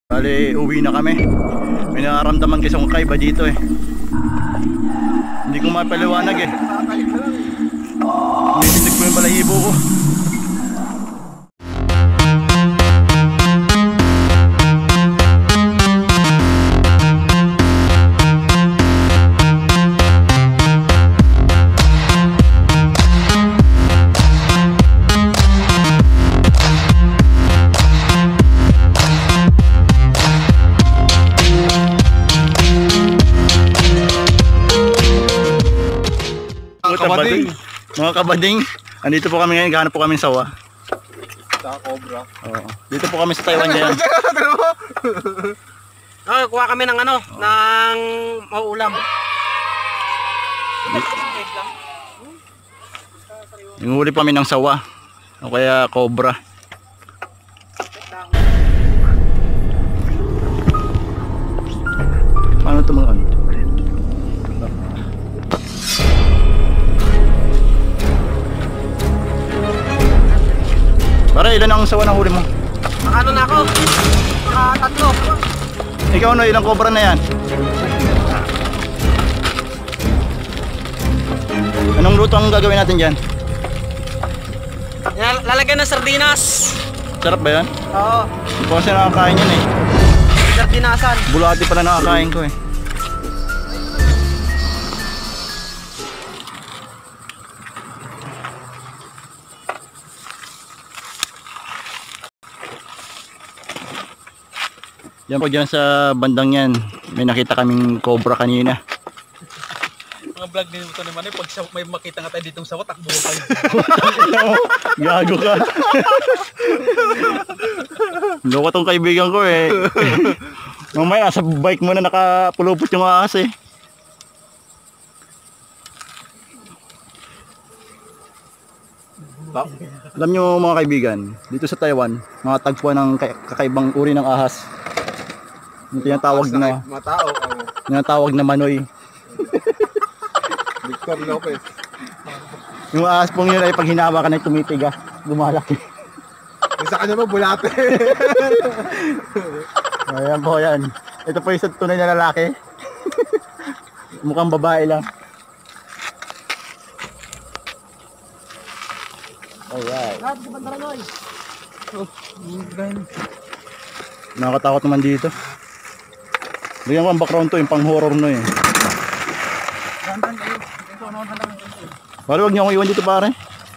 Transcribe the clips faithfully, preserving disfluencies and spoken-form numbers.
Bali, uwi na kami. May nararamdaman kasi akong kaiba dito eh. Hindi ko mapaliwanag eh. Nititig ko yung balahibo ko. Kabading. Mga kabading, andito po kami ngayon, gahanap po kami ng sawa. Sa cobra. Oo. Dito po kami sa Taiwan ngayon. Oh, kuha kami ng ano, oh. ng mauulam. Nanguhuli pa kami ng sawa. O kaya cobra. Paano ito mga ano? Pare, ilan ang sawa ng huli mo? Nakano na ako? Naka tatlo. Ikaw no, ilang cobra na yan? Anong luto ang gagawin natin dyan? Lalagyan ng sardinas. Sarap ba yan? Oo. Hindi ko kasi nakakain yan eh. Sardinasan. Bulati pala nakakain ko eh. Yan po dyan sa bandang yan. May nakita kaming cobra kanina. Mga vlog din ito naman eh. Pag may makita nga tayo ditong sawa, takbo ko kayo. Gago ka. Loko tong kaibigan ko eh. Mamaya sa bike mo na nakapulupot yung ahas eh. Alam nyo mga kaibigan, dito sa Taiwan, mga tagpuan ng kakaibang uri ng ahas. Yung tinatawag na matao. Tinatawag na manoy. Victor Lopez. Yung ahas pong yun ay pag hinawa ka na tumitigas, lumalaki. Yung sa kanya mo bulate. Ayan po yan. Ito po yung sa tunay na lalaki. Mukhang babae lang. Alright. Nakakatakot naman dito. Bigyan ko ang background to, yung pang horror no eh. Pare, huwag niyo akong iwan dito pare.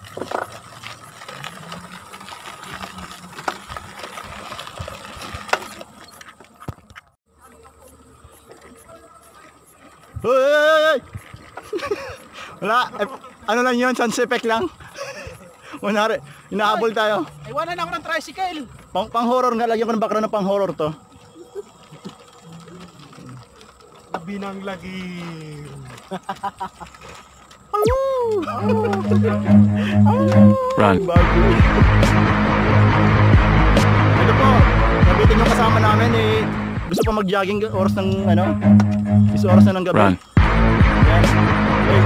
Hoy, hoy, hoy. Wala, eh, ano lang yun, sun's effect lang. Kunwari, inahabol tayo. Iwanan ako ng tricycle. Pang, pang horror nga, lagyan ko ng background ng pang horror to. Binang lagi. Run. Bago. Ito po, nabitin yung kasama namin eh. Gusto pa mag-jogging oras ng ano? Is oras na ng gabi. Run. Yan. Hey.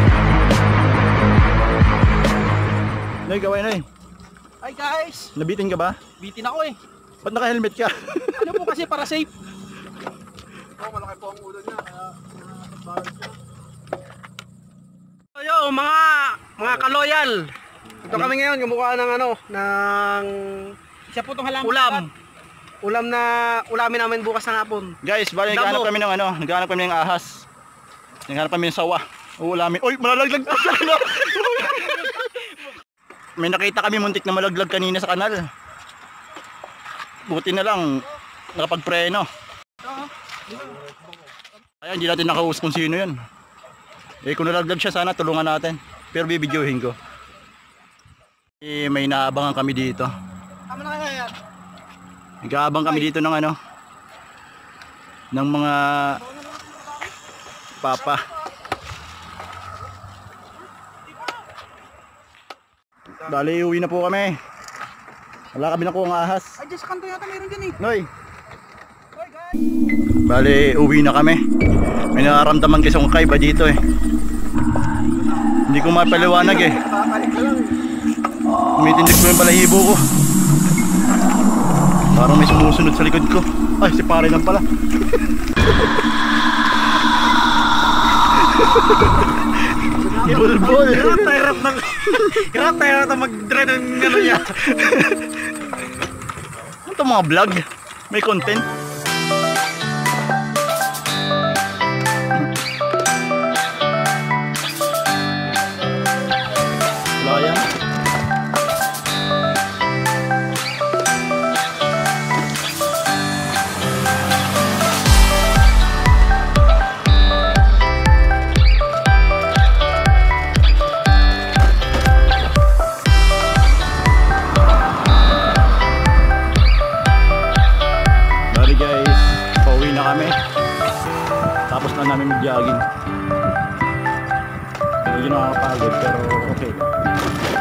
Nay, gawin na eh. Hi guys. Nabitin ka ba? Bitin ako eh. Ba't naka-helmet ka? Ano po kasi para safe. Oh, malaki po ang ulo niya. Kaya nakakabahal siya. Yo, mga mga kaloyal. Ito kami ngayon kumukuha ng ano, ng siya po tong halaman. Ulam. Ulam na ulamin namin bukas ng hapon. Guys, bali naghahanap kami ng ano, naghahanap kami ng ahas. Naghahanap kami ng sawa. Uulamin. Oy, malalaglag pa sa kanal. May nakita kami muntik na malaglag kanina sa kanal. Buti na lang nakapagpreno. Ay, hindi natin nakaus kung sino yun. Eh kung nalaglag siya, sana tulungan natin. Pero bibidyohin ko. Eh may naabangan kami dito. Tama na kaya. Nag-aabang kami dito ng ano, ng mga papa. Dali, uwi na po kami. Wala kami nakuha ng ahas. Ay, dyan sa kanto yata meron dyan eh. Noy. Bali, uwi na kami. May nararamdaman kasi akong kaiba dito eh. Hindi ko mapaliwanag eh. Tumitindig ko yung balahibo ko. Parang may sumusunod sa likod ko. Ay, si pare lang pala. Bulbul. Hirap na hirap na. Hirap na hirap na mag-dread ng ano niya. Ano to mga vlog? May content? Wala yan. Bali guys, pauwi na kami. Tapos na namin mag-jogging. Medyo nakakapagod pero okay.